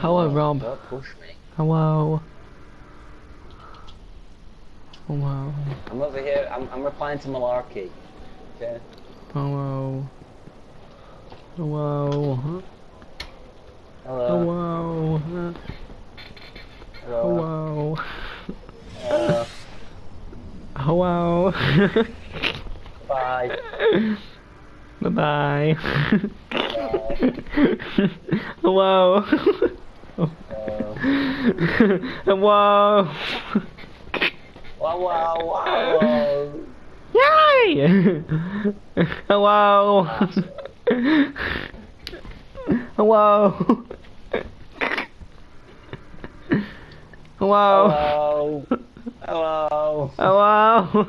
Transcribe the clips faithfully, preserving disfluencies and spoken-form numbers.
Hello, Rob. Don't push me. Hello. Hello. I'm over here. I'm, I'm replying to Malarkey. Okay. Hello. Hello. Hello. Hello. Hello. Hello. Hello. Hello. Bye. Bye bye. Bye. Hello. Hello. Hello. Wow, wow, wow. Yay! Hello. Hello. Hello. Hello. Hello. Hello.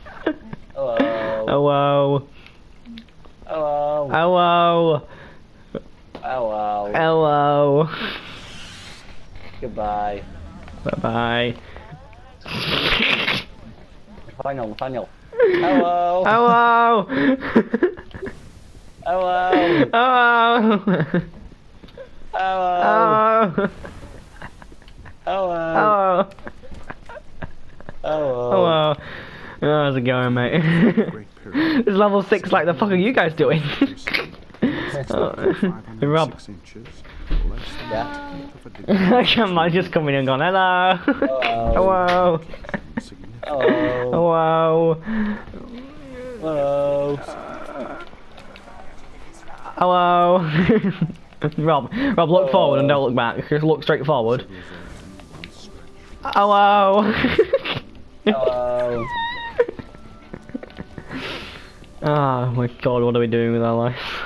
Hello. Hello. Hello. Hello. Hello. Hello. Goodbye. Bye bye. Nathaniel, Nathaniel. Hello. Hello. Hello. Hello. Hello. Hello. Hello. Hello. Hello. Hello. Oh, how's it going, mate? It's level six. Like the fuck are you guys doing? Oh, Rob. Yeah. Come on, just coming and gone. Hello. Hello. Hello. Hello. Hello. Hello. Rob. Rob, look Hello. forward and don't look back. Just look straight forward. Hello. Hello. Oh my god, what are we doing with our life?